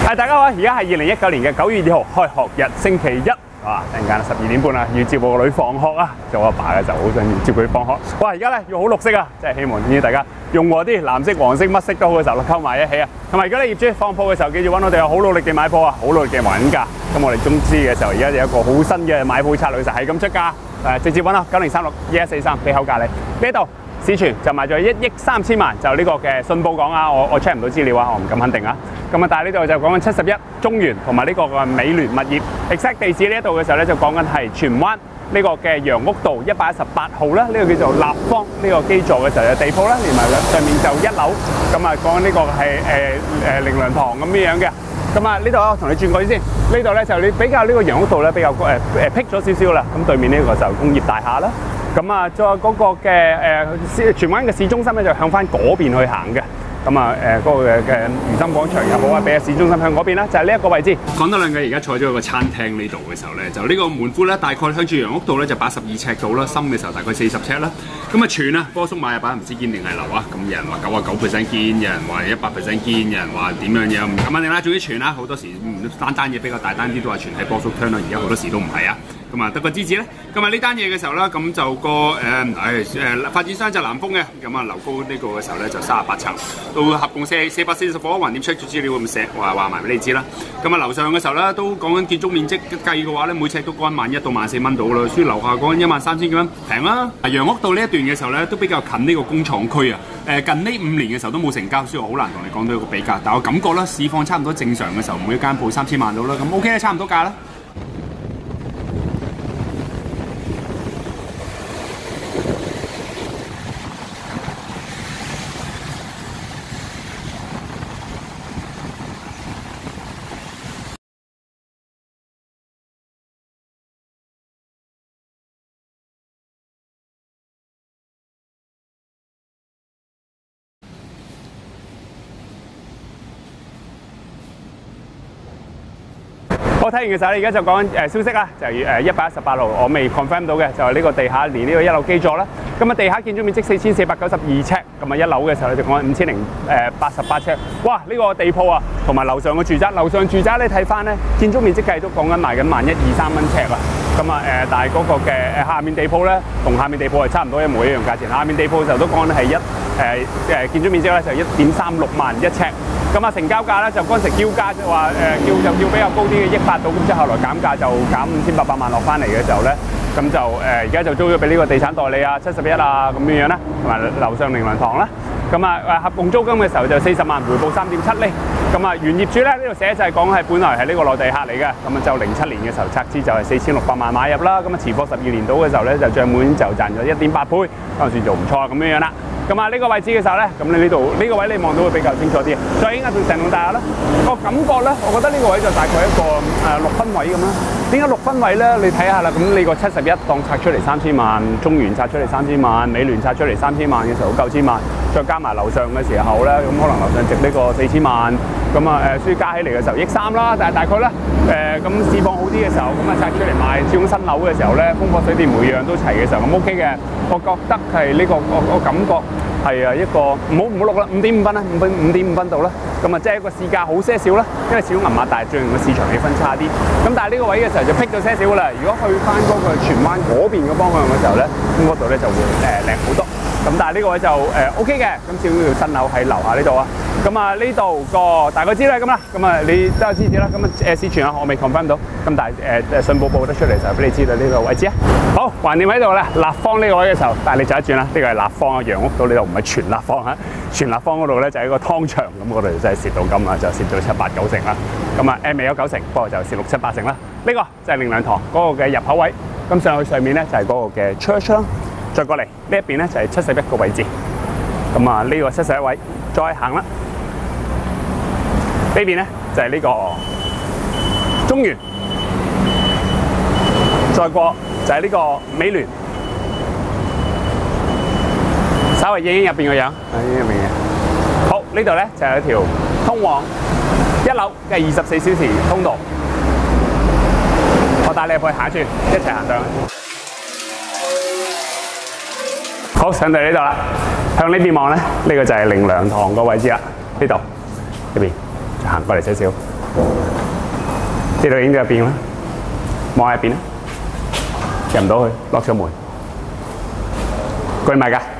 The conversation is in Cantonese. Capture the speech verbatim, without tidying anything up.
誒，大家好，而家係二零一九年嘅九月二號，開學日星期一。哇！陣間十二點半啦，要接我個女放學啊！做阿爸嘅就好想要接佢放學。哇！而家咧要好綠色啊，即係希望建議大家用我啲藍色、黃色乜色都好嘅時候，溝埋一起啊。同埋如果你業主放鋪嘅時候，記住揾我哋有好努力嘅買鋪啊，好努力嘅還價。咁我哋中資嘅時候，而家有一個好新嘅買鋪策略，就係咁出價。誒，直接揾啊九零三六一一四三俾口價你。呢度市傳就賣咗一億三千萬，就呢個嘅信報講啊，我我 check 唔到資料啊，我唔敢肯定啊。咁啊，但係呢度就講緊七十一中原同埋呢個嘅美聯物業 exact 地址呢一度嘅時候咧，就講緊係荃灣呢個嘅楊屋道一百一十八號啦，呢、這個叫做立方呢個基座嘅時候有地鋪啦，連埋上面就一樓，咁啊講緊呢個係誒誒靈糧堂咁樣樣嘅。咁啊呢度我同你轉過去先，呢度咧就你比較呢個楊屋道咧比較誒誒僻咗少少啦，咁對面呢個就工業大廈啦。咁啊，再嗰個嘅誒荃灣嘅市中心咧，就向翻嗰邊去行嘅。咁啊誒嗰個嘅嘅如心廣場又好啊，比市中心向嗰邊啦，就係呢一個位置。講多兩句，而家坐咗喺個餐廳呢度嘅時候咧，就呢個門闊咧，大概向住楊屋道咧就八十二尺度啦，深嘅時候大概四十尺啦。咁啊傳啊，波叔買入版唔知堅定係流啊，咁有人話九啊九 percent 堅，有人話一百 percent 堅，有人話點樣嘢唔敢肯定啦。總之傳啦，好多時單單嘢比較大單啲都話傳喺波叔聽啦，而家好多時都唔係啊。咁啊，得個支持咧。咁啊，呢單嘢嘅時候啦，咁就個誒誒誒發展商就南豐嘅，咁啊樓高呢個嘅時候咧就三十八層，到合共四四百四十伙，橫掂 check 咗資料咁寫話話埋俾你知啦。咁啊樓上嘅時候咧都講緊建築面積計嘅話咧，每尺都講萬一到萬四蚊到啦，所以樓下講緊一萬三千幾蚊平啦。楊屋道呢一段嘅時候咧都比較近呢個工廠區啊。誒近呢五年嘅時候都冇成交，所以我好難同你講到一個比較。但我感覺啦，市況差唔多正常嘅時候，每一間鋪三千萬到啦，咁 OK 啦，差唔多價啦。我睇完嘅時候咧，而家就講緊誒消息啦，就係誒一百一十八號，我未 confirm 到嘅，就係呢個地下連呢個一樓基座啦。咁啊，地下建築面積四千四百九十二尺，咁啊一樓嘅時候咧就講緊五千零誒八十八尺。哇！呢個地鋪啊，同埋樓上嘅住宅，樓上住宅你睇翻咧，建築面積計都講緊賣緊萬一二三蚊尺啊。咁啊誒，但係嗰個嘅誒下面地鋪咧，同下面地鋪係差唔多一模一樣價錢。下面地鋪嘅時候都講緊係一誒誒建築面積咧就一點三六萬一尺。咁啊，成交價咧就嗰陣時叫價就話誒叫就叫比較高啲嘅億八到，咁之後來減價就減五千八百萬落翻嚟嘅時候咧，咁就誒而家就租咗俾呢個地產代理啊七十一啊咁樣樣啦，同埋樓上靈糧堂啦。咁啊誒合共租金嘅時候就四十萬，回報三點七厘。咁啊原業主咧呢度寫就係講係本來係呢個內地客嚟嘅，咁啊就零七年嘅時候拆資就係四千六百萬買入啦，咁啊持貨十二年到嘅時候咧就帳滿就賺咗一點八倍，當時做唔錯咁樣樣啦。咁啊呢個位置嘅時候咧，咁你呢度呢個位你望到會比較清楚啲。再影下對成棟大廈啦，個感覺咧，我覺得呢個位就大概一個誒六分位咁啦。點解六分位咧？你睇下啦，咁你個七十一當拆出嚟三千萬，中原拆出嚟三千萬，美聯拆出嚟三千萬嘅時候九千萬，再加埋樓上嘅時候咧，咁可能樓上值呢個四千萬，咁啊誒，所以加起嚟嘅時候億三啦。但係大概咧誒咁市況好啲嘅時候，咁啊拆出嚟賣，始終新樓嘅時候咧，風火水電每樣都齊嘅時候，咁 OK 嘅。我覺得係呢、這個我我感覺。係啊，一個唔好唔好錄啦，五點五分啦，五分五點五分度啦。咁啊，即係一個市價好些少啦，因為始終銀碼大，最近個市場氣氛差啲。咁但係呢個位嘅時候就僻咗些少啦。如果去翻嗰個荃灣嗰邊嘅方向嘅時候咧，咁嗰度咧就會誒靚好多。咁但係呢個位就誒 OK 嘅，咁始終要新樓喺樓下呢度啊。咁啊呢度個大概知啦，咁啦，咁啊你都有支持啦。咁啊誒市傳啊，我未 confirm 到。咁但係誒誒信報報得出嚟就俾你知道呢個位置啊。好，橫掂喺度咧，立方呢個位嘅時候，帶你走一轉啦。呢個係立方啊，楊屋道呢度唔係全立方啊。全立方嗰度咧就係一個湯場，咁嗰度真係蝕到金啊，就蝕到七八九成啦。咁啊誒未有九成，不過就蝕六七八成啦。呢個就係靈糧堂嗰個嘅入口位。咁上去上面咧就係嗰個嘅 church 啦。再過嚟呢一邊咧就係七十一個位置。咁啊呢個七十一位，再行啦。呢邊咧就係呢個中原，再過就係呢個美聯，稍微影影入邊個樣，影影入邊嘅。好，呢度咧就有一條通往一樓嘅二十四小時通道，我帶你入去下一轉，一齊行上去。好，上到呢度啦，向呢邊望咧，呢、這個就係靈糧堂個位置啦，呢度呢邊。行過嚟少少， 呢度影到入邊啦，望下入邊啦，入唔到去，落咗門，據唔係㗎？